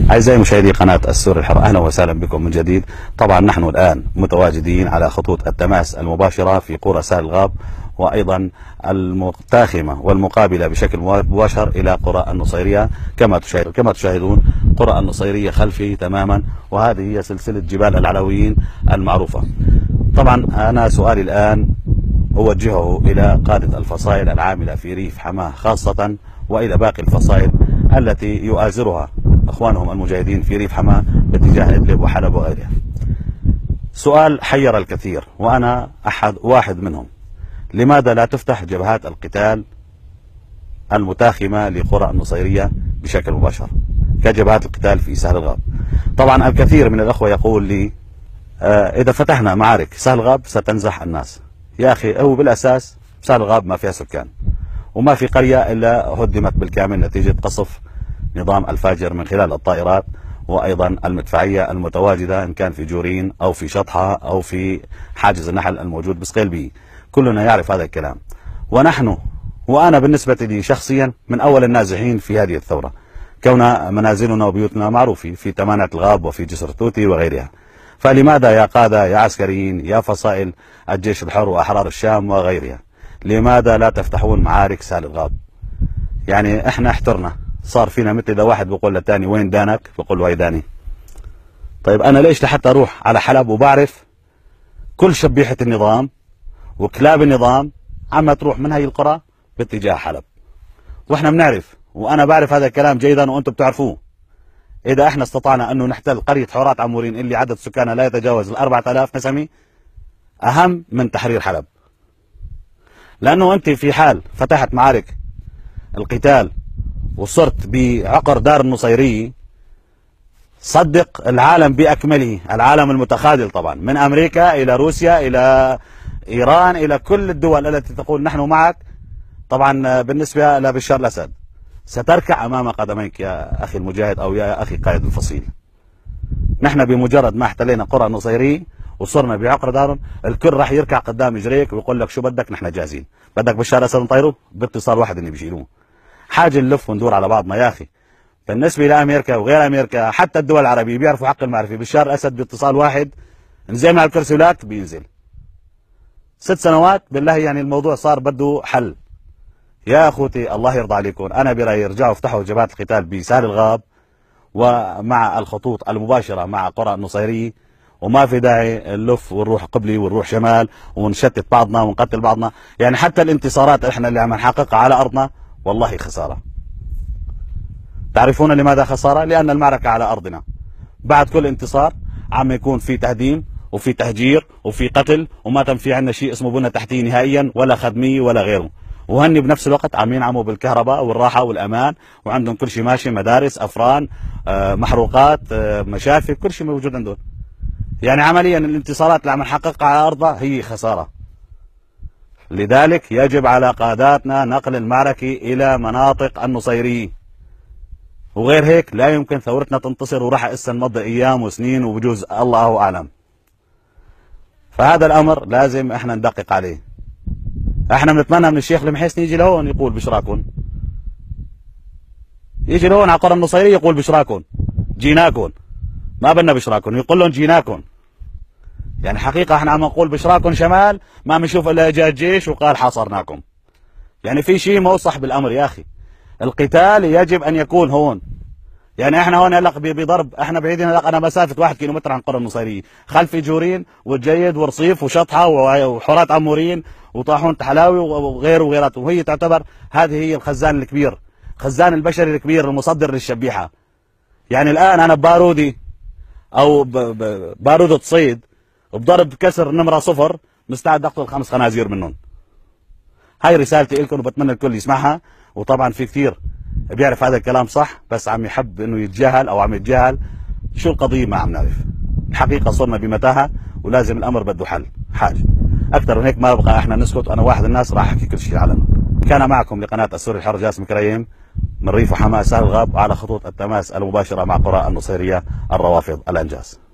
أعزائي مشاهدي قناة السور الحر، أهلا وسهلا بكم من جديد. طبعا نحن الآن متواجدين على خطوط التماس المباشرة في قرى سهل الغاب، وأيضا المتاخمة والمقابلة بشكل مباشر إلى قرى النصيرية. كما تشاهدون قرى النصيرية خلفي تماما، وهذه هي سلسلة جبال العلويين المعروفة. طبعا أنا سؤالي الآن أوجهه إلى قادة الفصائل العاملة في ريف حماه خاصة، وإلى باقي الفصائل التي يؤازرها اخوانهم المجاهدين في ريف حماه باتجاه ادلب وحلب وغيرها. سؤال حير الكثير وانا واحد منهم: لماذا لا تفتح جبهات القتال المتاخمه لقرى النصيريه بشكل مباشر كجبهات القتال في سهل الغاب؟ طبعا الكثير من الاخوه يقول لي اذا فتحنا معارك سهل الغاب ستنزح الناس. يا اخي، هو بالاساس سهل الغاب ما فيها سكان، وما في قريه الا هدمت بالكامل نتيجه قصف نظام الفاجر من خلال الطائرات وأيضا المدفعية المتواجدة، إن كان في جورين أو في شطحة أو في حاجز النحل الموجود بسقيلبي. كلنا يعرف هذا الكلام. وأنا بالنسبة لي شخصيا من أول النازحين في هذه الثورة، كون منازلنا وبيوتنا معروفة في تمانة الغاب وفي جسر توتي وغيرها. فلماذا يا قادة، يا عسكريين، يا فصائل الجيش الحر وأحرار الشام وغيرها، لماذا لا تفتحون معارك سهل الغاب؟ يعني احنا احترنا، صار فينا مثل اذا واحد بيقول للثاني وين دانك؟ بقول له وين داني. طيب انا ليش لحتى اروح على حلب وبعرف كل شبيحه النظام وكلاب النظام عم تروح من هي القرى باتجاه حلب، واحنا بنعرف وانا بعرف هذا الكلام جيدا وانتم بتعرفوه. اذا احنا استطعنا انه نحتل قريه حورات عمورين اللي عدد سكانها لا يتجاوز 4000 نسمه، اهم من تحرير حلب. لانه انت في حال فتحت معارك القتال وصرت بعقر دار النصيرية، صدق العالم بأكمله، العالم المتخاذل طبعا من أمريكا إلى روسيا إلى إيران إلى كل الدول التي تقول نحن معك، طبعا بالنسبة لبشار الأسد ستركع أمام قدميك يا أخي المجاهد أو يا أخي قائد الفصيل. نحن بمجرد ما احتلينا قرى النصيرية وصرنا بعقر دار، الكل راح يركع قدام اجريك ويقول لك شو بدك، نحن جاهزين. بدك بشار الأسد نطيره باتصال واحد اللي بيشيلوه. حاجه نلف وندور على بعضنا يا اخي. بالنسبه لامريكا وغير امريكا حتى الدول العربيه بيعرفوا حق المعرفه. بشار الاسد باتصال واحد نزلنا على الكرسي ولك بينزل. 6 سنوات بالله، يعني الموضوع صار بده حل. يا اخوتي الله يرضى عليكم، انا برايي ارجعوا افتحوا جبهات القتال بسهل الغاب ومع الخطوط المباشره مع قرى النصيريه، وما في داعي نلف ونروح قبلي ونروح شمال ونشتت بعضنا ونقتل بعضنا. يعني حتى الانتصارات احنا اللي عم نحققها على ارضنا والله خسارة. تعرفون لماذا خسارة؟ لأن المعركة على أرضنا. بعد كل انتصار عم يكون في تهديم وفي تهجير وفي قتل، وما تم في عندنا شيء اسمه بنى تحتية نهائيا ولا خدمية ولا غيره. وهني بنفس الوقت عم ينعموا بالكهرباء والراحة والأمان، وعندهم كل شيء ماشي، مدارس، أفران، محروقات، مشافي، كل شيء موجود عندهم. يعني عمليا الانتصارات اللي عم نحققها على أرضها هي خسارة. لذلك يجب على قاداتنا نقل المعركة إلى مناطق النصيرية، وغير هيك لا يمكن ثورتنا تنتصر، وراح هسه نمضي أيام وسنين وبجوز الله أعلم. فهذا الأمر لازم احنا ندقق عليه. احنا بنتمنى من الشيخ المحيسني يجي لهون يقول بشراكم، يجي لهون على قرى النصيرية يقول بشراكم، جيناكم، ما بدنا بشراكم، يقول لهم جيناكم. يعني حقيقة احنا عم نقول بشراكم شمال، ما بنشوف الا اجى الجيش وقال حاصرناكم. يعني في شيء مو صح بالامر يا اخي. القتال يجب ان يكون هون. يعني احنا هون هلا بضرب، احنا بعيدين هلا، انا مسافة 1 كيلومتر عن قرى النصيرية، خلفي جورين والجيد ورصيف وشطحة وحورات عمورين وطاحون تحلاوي وغيره وغيرات، وهي تعتبر هذه هي الخزان الكبير، خزان البشري الكبير المصدر للشبيحة. يعني الان انا ببارودي او بارودة صيد وبضرب كسر نمرة 0 مستعد اقتل 5 خنازير منهم. هاي رسالتي لكم وبتمنى الكل يسمعها. وطبعا في كثير بيعرف هذا الكلام صح، بس عم يحب انه يتجاهل او عم يتجاهل شو القضية، ما عم نعرف. الحقيقة صرنا بمتاهة ولازم الامر بده حل. حاجة اكثر من هيك ما بقى احنا نسكت. انا واحد الناس راح احكي كل شيء علنا. كان معكم لقناة السور الحر جاسم كريم من ريف حماه سهل الغاب على خطوط التماس المباشرة مع قرى النصيرية الروافض الانجاز.